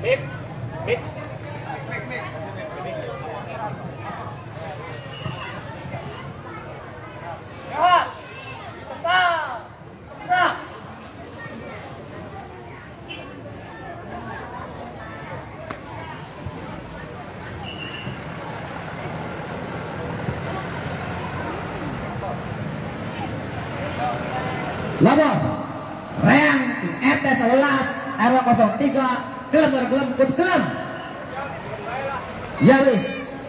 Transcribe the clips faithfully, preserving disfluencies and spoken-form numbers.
Mik, mik. Ya, tepat. Nah. Labor Reang R T sebelas R W nol tiga gelem gelem kut gelem ya wis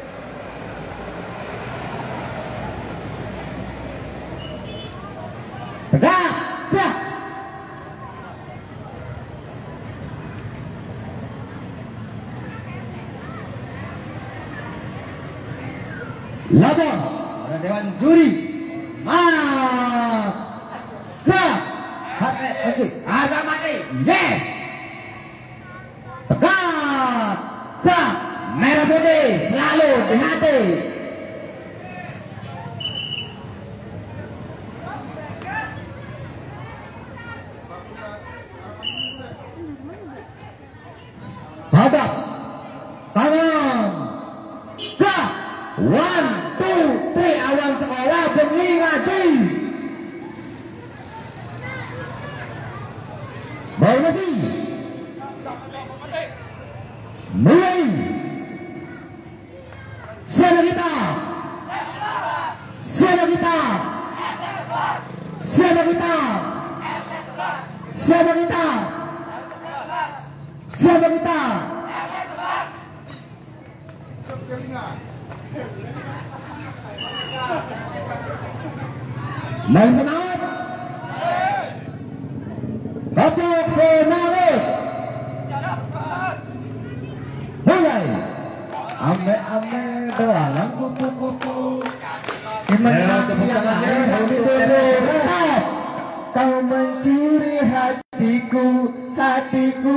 tegak gerak labor ada dewan juri mat gerak hati harga mati yes tegak gerak merah putih selalu di hati babak tangan gerak one two three awan sekolah bengi ngaji baru masih mulai siapa kita siapa kita siapa kita siapa kita siapa kita mari semangat Goblok semangat mulai ame-ame dalam kupu-kupu kau mencuri hatiku hatiku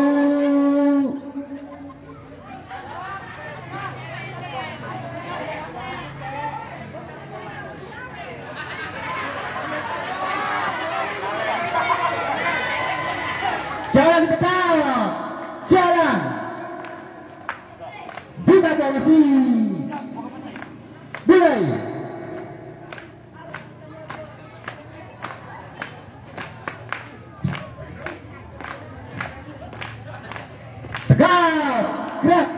jalan ketawa jalan buka formasi mulai tegak gerak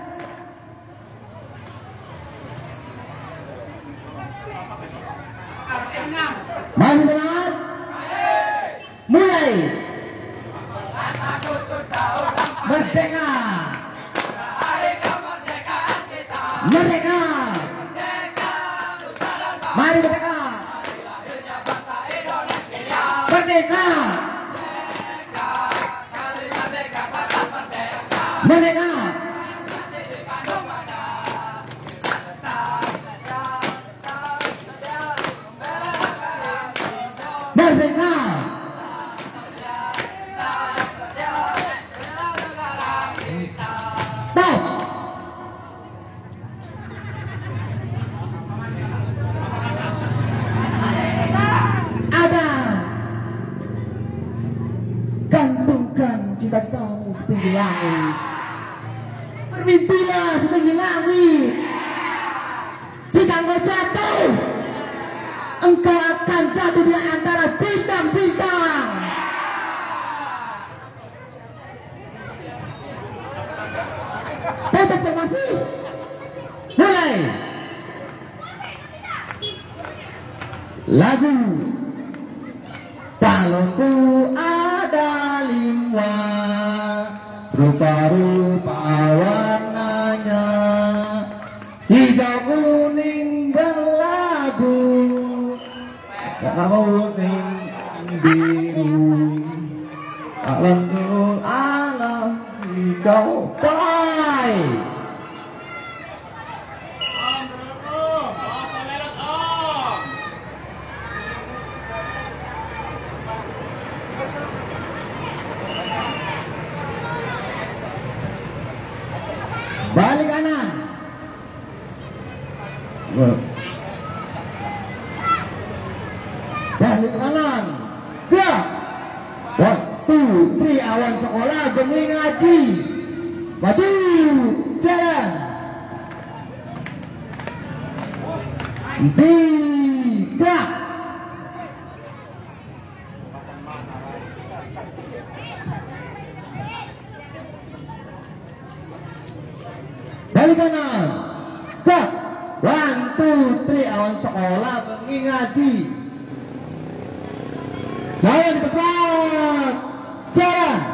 masih semangat mulai merdeka merdeka mari merdeka merdeka merdeka merdeka cita-citamu setinggi langit bermimpilah setinggi langit jika engkau jatuh engkau akan jatuh di antara bintang-bintang tutup formasi mulai lagu balonku ada lima rupa-rupa warnanya hijau kuning berlabu kuning biru alam biru alam hijau baik balik kanan balik kanan gerak one two three awan sekolah bengi ngaji maju, jalan, tiga, balik kanan, tak, one, two, three, awan sekolah mengingaji, jalan di tempat, jalan.